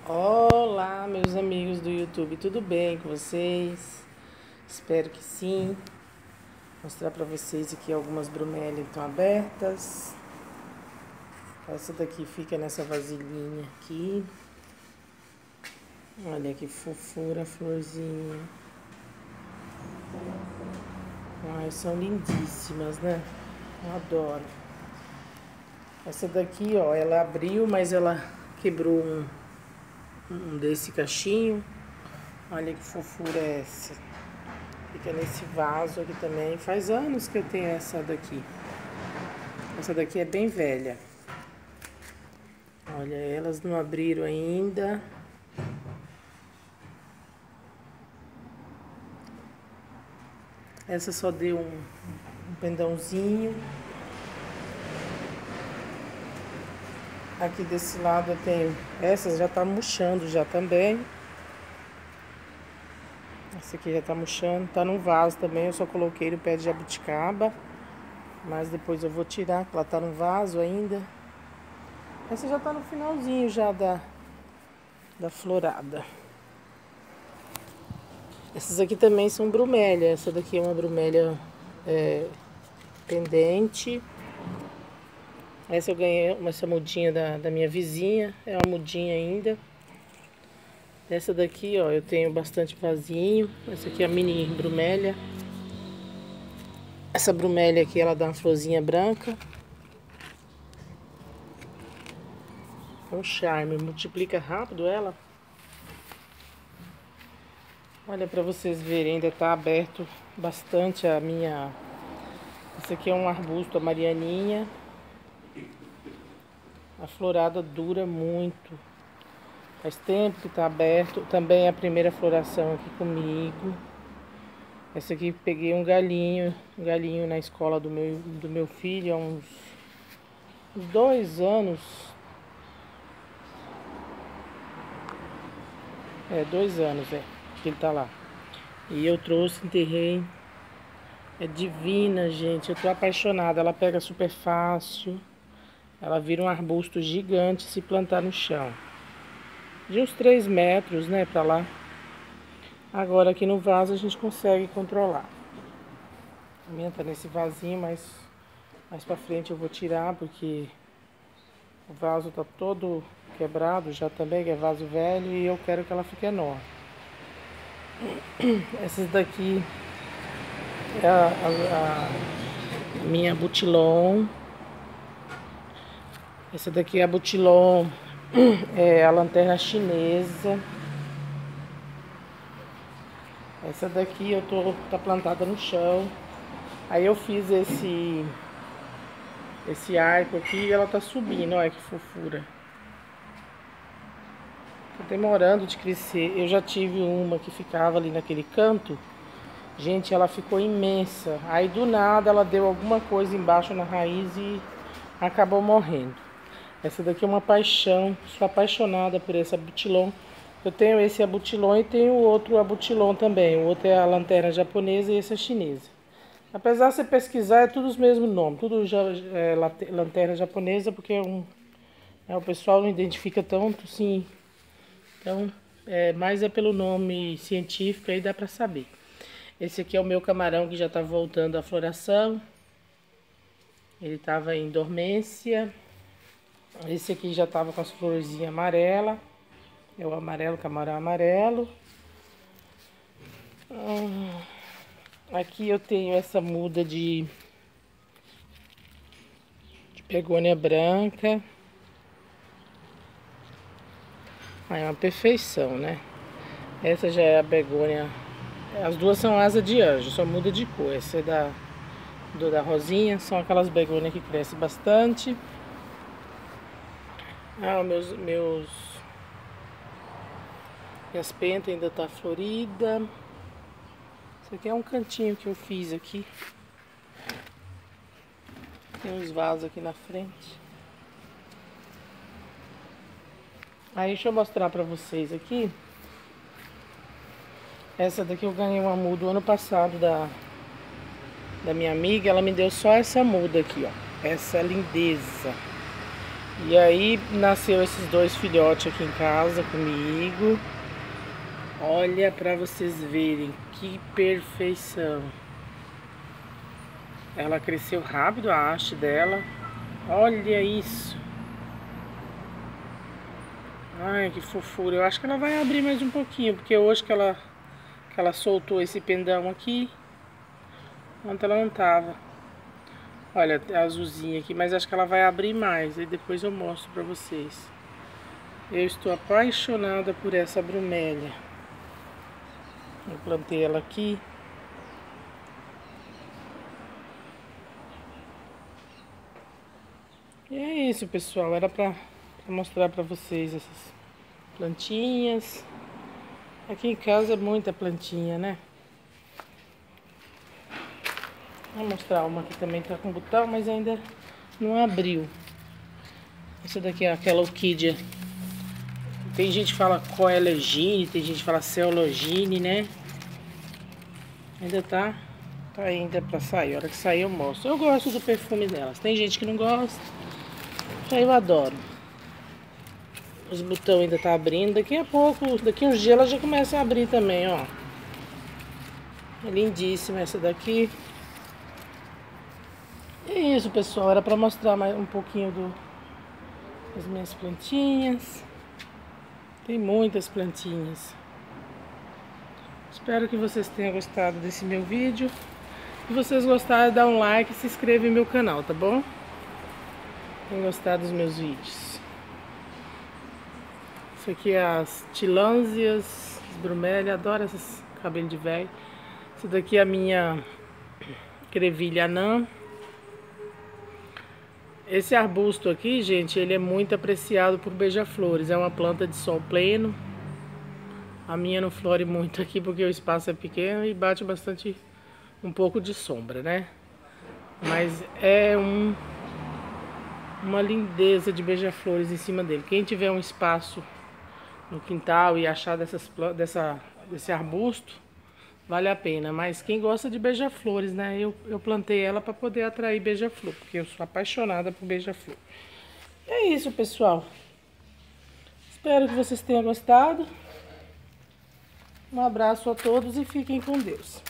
Olá, meus amigos do YouTube, tudo bem com vocês? Espero que sim. Vou mostrar para vocês aqui algumas bromélias que estão abertas. Essa daqui fica nessa vasilhinha aqui. Olha que fofura, florzinha. Ai, são lindíssimas, né? Eu adoro. Essa daqui, ó, ela abriu, mas ela quebrou um desse cachinho. Olha que fofura é essa. Fica nesse vaso aqui também. Faz anos que eu tenho essa daqui. Essa daqui é bem velha. Olha, elas não abriram ainda. Essa só deu um pendãozinho. Aqui desse lado eu tenho... Essas já tá murchando já também. Essa aqui já tá murchando. Tá num vaso também, eu só coloquei no pé de jabuticaba. Mas depois eu vou tirar, porque ela tá no vaso ainda. Essa já tá no finalzinho já da florada. Essas aqui também são bromélia. Essa daqui é uma bromélia pendente. Essa eu ganhei, essa mudinha da minha vizinha. É uma mudinha ainda. Essa daqui, ó, eu tenho bastante vasinho. Essa aqui é a mini bromélia. Essa bromélia aqui, ela dá uma florzinha branca. É um charme, multiplica rápido ela. Olha, pra vocês verem, ainda tá aberto bastante a minha... Esse aqui é um arbusto, a marianinha. A florada dura muito. Faz tempo que tá aberto. Também é a primeira floração aqui comigo. Essa aqui peguei um galinho na escola do meu filho há uns 2 anos. 2 anos que ele tá lá. E eu trouxe, enterrei. É divina, gente. Eu tô apaixonada. Ela pega super fácil. Ela vira um arbusto gigante se plantar no chão. De uns 3 metros, né, pra lá. Agora aqui no vaso a gente consegue controlar. A minha tá nesse vasinho, mas mais pra frente eu vou tirar, porque o vaso tá todo quebrado já também, que é vaso velho, e eu quero que ela fique enorme. Essas daqui é a minha butilon. Essa daqui é a butilon, é a lanterna chinesa. Essa daqui tá plantada no chão. Aí eu fiz esse arco aqui e ela tá subindo, olha que fofura. Tá demorando de crescer. Eu já tive uma que ficava ali naquele canto. Gente, ela ficou imensa. Aí do nada ela deu alguma coisa embaixo na raiz e acabou morrendo. Essa daqui é uma paixão. Sou apaixonada por esse abutilon. Eu tenho esse abutilon e tenho o outro abutilon também. O outro é a lanterna japonesa e esse é chinesa. Apesar de você pesquisar, é tudo os mesmos nomes. Tudo já é lanterna japonesa, porque o pessoal não identifica tanto, sim. Então, mais é pelo nome científico, aí dá pra saber. Esse aqui é o meu camarão que já tá voltando à floração. Ele tava em dormência. Esse aqui já tava com as florzinhas amarelas. É o amarelo, camarão amarelo. Aqui eu tenho essa muda de begônia branca. É uma perfeição, né? Essa já é a begônia. As duas são asa de anjo, só muda de cor. Essa é da rosinha, são aquelas begônias que crescem bastante. Minhas pentas ainda tá florida. Isso aqui é um cantinho que eu fiz aqui. Tem uns vasos aqui na frente. Aí deixa eu mostrar pra vocês aqui. Essa daqui eu ganhei uma muda ano passado da minha amiga. Ela me deu só essa muda aqui, ó. Essa lindeza. E aí nasceu esses dois filhotes aqui em casa comigo. Olha pra vocês verem que perfeição. Ela cresceu rápido, a haste dela. Olha isso. Ai, que fofura. Eu acho que ela vai abrir mais um pouquinho, porque hoje que ela soltou esse pendão aqui, ontem ela não tava. Olha, é azulzinha aqui, mas acho que ela vai abrir mais. E depois eu mostro pra vocês. Eu estou apaixonada por essa bromélia. Eu plantei ela aqui. E é isso, pessoal. Era pra mostrar pra vocês essas plantinhas. Aqui em casa é muita plantinha, né? Vou mostrar uma que também tá com botão, mas ainda não abriu. Essa daqui é aquela orquídea. Tem gente que fala coelegine, tem gente que fala ceologine, né? Ainda tá ainda pra sair. A hora que sair eu mostro. Eu gosto do perfume delas. Tem gente que não gosta. Já eu adoro. Os botões ainda tá abrindo. Daqui a pouco, daqui uns dias ela já começa a abrir também, ó. É lindíssima essa daqui. É isso, pessoal. Era pra mostrar mais um pouquinho das minhas plantinhas. Tem muitas plantinhas. Espero que vocês tenham gostado desse meu vídeo. Se vocês gostarem, dá um like e se inscreva no meu canal, tá bom? Tem gostado dos meus vídeos. Isso aqui é as tilânsias, as bromélias. Adoro esses cabelos de velho. Isso daqui é a minha crevilha anã. Esse arbusto aqui, gente, ele é muito apreciado por beija-flores. É uma planta de sol pleno. A minha não flore muito aqui porque o espaço é pequeno e bate bastante, um pouco de sombra, né? Mas é uma lindeza de beija-flores em cima dele. Quem tiver um espaço no quintal e achar desse arbusto, vale a pena. Mas quem gosta de beija-flores, né? Eu plantei ela para poder atrair beija-flor, porque eu sou apaixonada por beija-flor. É isso, pessoal. Espero que vocês tenham gostado. Um abraço a todos e fiquem com Deus.